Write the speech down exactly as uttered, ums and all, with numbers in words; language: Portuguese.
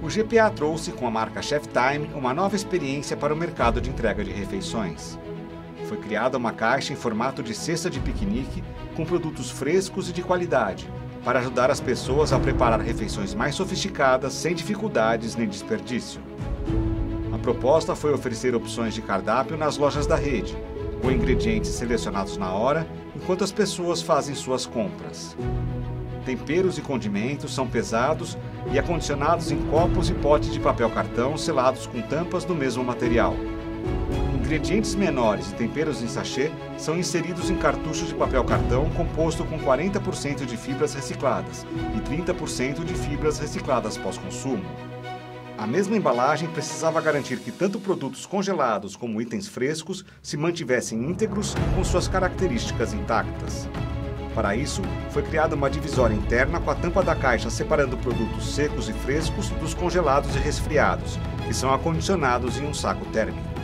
O G P A trouxe, com a marca Chef Time, uma nova experiência para o mercado de entrega de refeições. Foi criada uma caixa em formato de cesta de piquenique com produtos frescos e de qualidade, para ajudar as pessoas a preparar refeições mais sofisticadas sem dificuldades nem desperdício. A proposta foi oferecer opções de cardápio nas lojas da rede, com ingredientes selecionados na hora, enquanto as pessoas fazem suas compras. Temperos e condimentos são pesados e acondicionados em copos e potes de papel cartão selados com tampas do mesmo material. Ingredientes menores e temperos em sachê são inseridos em cartuchos de papel cartão composto com quarenta por cento de fibras recicladas e trinta por cento de fibras recicladas pós-consumo. A mesma embalagem precisava garantir que tanto produtos congelados como itens frescos se mantivessem íntegros e com suas características intactas. Para isso, foi criada uma divisória interna com a tampa da caixa separando produtos secos e frescos dos congelados e resfriados, que são acondicionados em um saco térmico.